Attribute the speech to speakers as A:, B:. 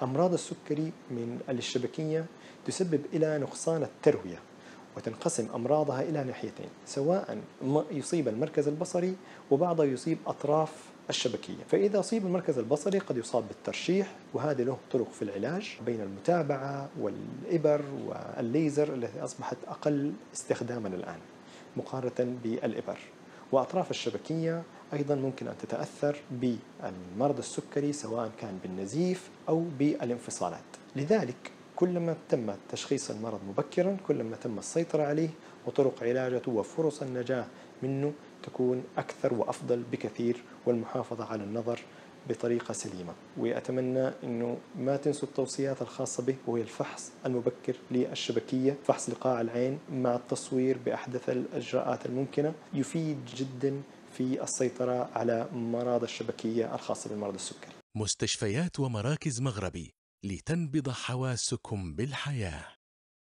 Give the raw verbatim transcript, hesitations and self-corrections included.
A: أمراض السكري من الشبكية تسبب إلى نقصان التروية، وتنقسم أمراضها إلى ناحيتين، سواء ما يصيب المركز البصري وبعضها يصيب أطراف الشبكية. فإذا أصيب المركز البصري قد يصاب بالترشيح، وهذه له طرق في العلاج بين المتابعة والإبر والليزر التي أصبحت أقل استخداما الآن مقارنة بالإبر. وأطراف الشبكية أيضا ممكن أن تتأثر بالمرض السكري سواء كان بالنزيف أو بالانفصالات. لذلك كلما تم تشخيص المرض مبكرا كلما تم السيطرة عليه، وطرق علاجه وفرص النجاة منه تكون أكثر وأفضل بكثير، والمحافظة على النظر بطريقة سليمة. وأتمنى أنه ما تنسوا التوصيات الخاصة به، وهي الفحص المبكر للشبكية، فحص لقاع العين مع التصوير بأحدث الإجراءات الممكنة، يفيد جدا في السيطرة على مرض الشبكية الخاصة بالمرض السكري.
B: مستشفيات ومراكز مغربي، لتنبض حواسكم بالحياة.